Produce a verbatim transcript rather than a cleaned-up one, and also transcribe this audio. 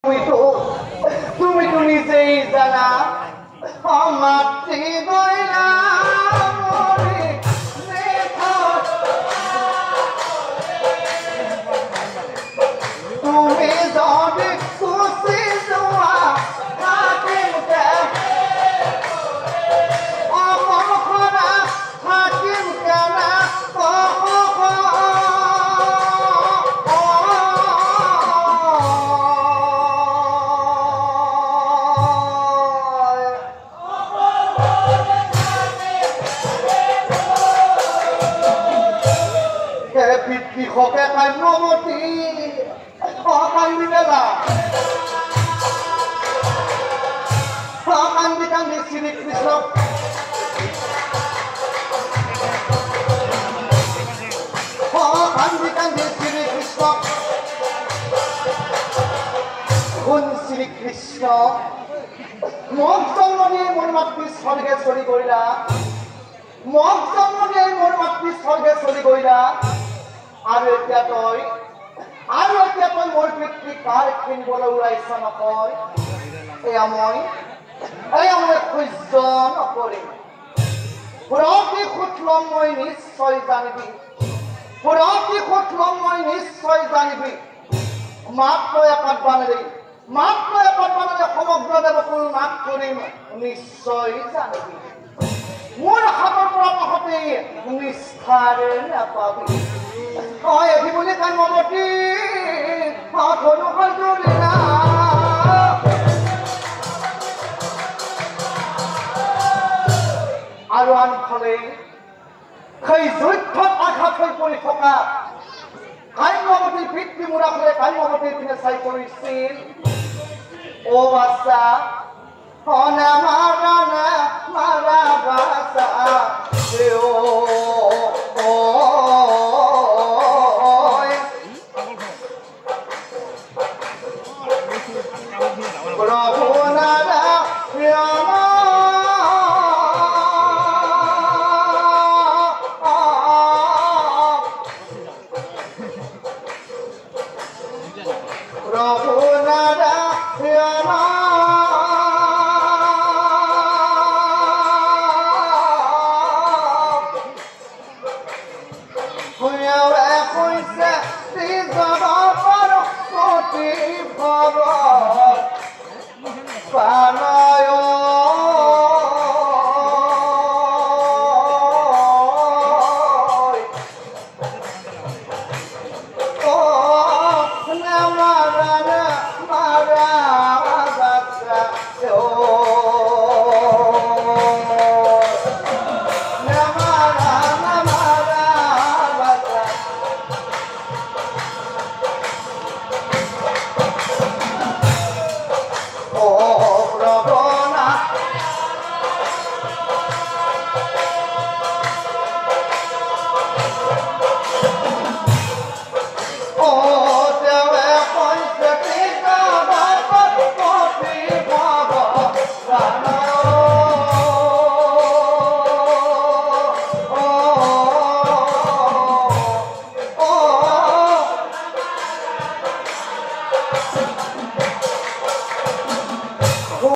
তুমি তো নিজেই জানা মাতৃ গয়না তুমি যদি খুশি যোৱা থাকিমকে অমখৰা থাকিম কেনা পিতৃষকে কাম্যৱতী কান্দি মেলা কান্দি কান্দি শ্ৰীকৃষ্ণ কান্দি কান্দি শ্ৰীকৃষ্ণ শুন শ্ৰীকৃষ্ণ মোক জন্ম দিয়ে মোৰ মাতৃ স্বৰ্গে চলি গইলা মোক জন্ম দিয়ে মোৰ মাতৃ স্বৰ্গে চলি গইলা আৰু এতিয়া তই আৰু এতিয়া তই মোৰ পিতৃ কাৰ কিনিবলৈ ওলাইছ নকয় এয়া মই এয়া মই সহ্য নকৰিম পুৰতি সুতলম মই নিশ্চয় জানিবি পুৰতি সুতলম মই নিশ্চয় জানিবি মাত্ৰ এপাত বানেৰে মাত্ৰ এপাত বানেৰে সমগ্ৰ দেৱকুল নাশ কৰিম নিশ্চয় জানিবি মোৰ হাতৰ পৰা তহঁতে নিষ্ঠাৰে নাপাবি হয় এটি বুলি কাম্যৱতী ধনু সজুলিলা আৰু আনফালে সেই যুদ্ধত আঘাত হৈ পৰি থকা কাম্যৱতীৰ পিতৃ মূৰাফালে কাম্যৱতীৰ পিনে চাই পৰিছিল অ বাচ্চা অনা মাৰা না মাৰা বাচ্চা অ Prabhu Nara